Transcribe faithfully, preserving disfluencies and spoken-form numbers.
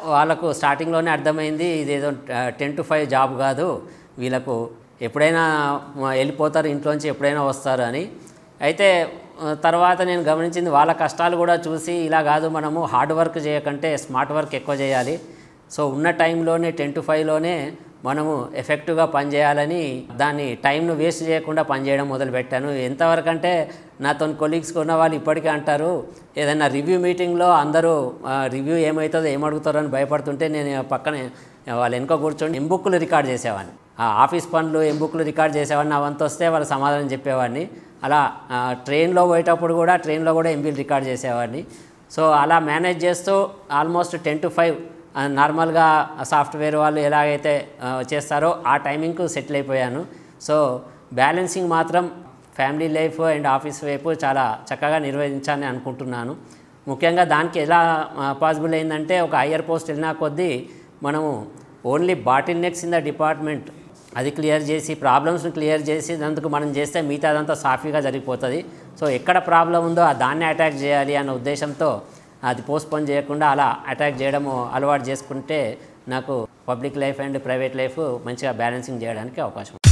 వాళ్ళకు స్టార్టింగ్లోనే అర్థమైంది ఇదేదో టెన్ టు ఫైవ్ జాబ్ కాదు, వీళ్ళకు ఎప్పుడైనా వెళ్ళిపోతారు ఇంట్లోంచి, ఎప్పుడైనా వస్తారు అని. అయితే తర్వాత నేను గమనించింది వాళ్ళ కష్టాలు కూడా చూసి, ఇలా కాదు మనము హార్డ్ వర్క్ చేయకంటే స్మార్ట్ వర్క్ ఎక్కువ చేయాలి, సో ఉన్న టైంలోనే టెన్ టు ఫైవ్లోనే మనము ఎఫెక్టివ్గా పనిచేయాలని దాన్ని టైంను వేస్ట్ చేయకుండా పనిచేయడం మొదలుపెట్టాను. ఎంతవరకు అంటే నాతో కొలీగ్స్కి ఉన్న వాళ్ళు ఇప్పటికీ అంటారు, ఏదైనా రివ్యూ మీటింగ్లో అందరూ రివ్యూ ఏమవుతుందో ఏమడుగుతారో అని భయపడుతుంటే నేను పక్కనే వాళ్ళ వెనుక కూర్చొని ఎంబుక్లు రికార్డ్ చేసేవాడిని. ఆ ఆఫీస్ పనులు ఎంబుక్లు రికార్డ్ చేసేవాడిని. నా వంతు వస్తే వాళ్ళు సమాధానం చెప్పేవాడిని. అలా ట్రైన్లో పోయేటప్పుడు కూడా ట్రైన్లో కూడా ఎంబీలు రికార్డ్ చేసేవాడిని. సో అలా మేనేజ్ చేస్తూ ఆల్మోస్ట్ టెన్ టు ఫైవ్ నార్మల్గా సాఫ్ట్వేర్ వాళ్ళు ఎలాగైతే చేస్తారో ఆ టైమింగ్కు సెటిల్ అయిపోయాను. సో బ్యాలెన్సింగ్ మాత్రం ఫ్యామిలీ లైఫ్ అండ్ ఆఫీస్ వైపు చాలా చక్కగా నిర్వహించాలని అనుకుంటున్నాను. ముఖ్యంగా దానికి ఎలా పాసిబుల్ అయిందంటే, ఒక హయ్యర్ పోస్ట్ వెళ్ళినా కొద్దీ మనము only bottlenecks in the department అది క్లియర్ చేసి, ప్రాబ్లమ్స్ని క్లియర్ చేసి దానికి మనం చేస్తే మిగతా అదంతా సాఫీగా జరిగిపోతుంది. సో ఎక్కడ ప్రాబ్లం ఉందో దాన్ని అటాక్ చేయాలి అన్న ఉద్దేశంతో అది పోస్ట్పోన్ చేయకుండా అలా అటాక్ చేయడము అలవాటు చేసుకుంటే నాకు public life and private life మంచిగా బ్యాలెన్సింగ్ చేయడానికి అవకాశం.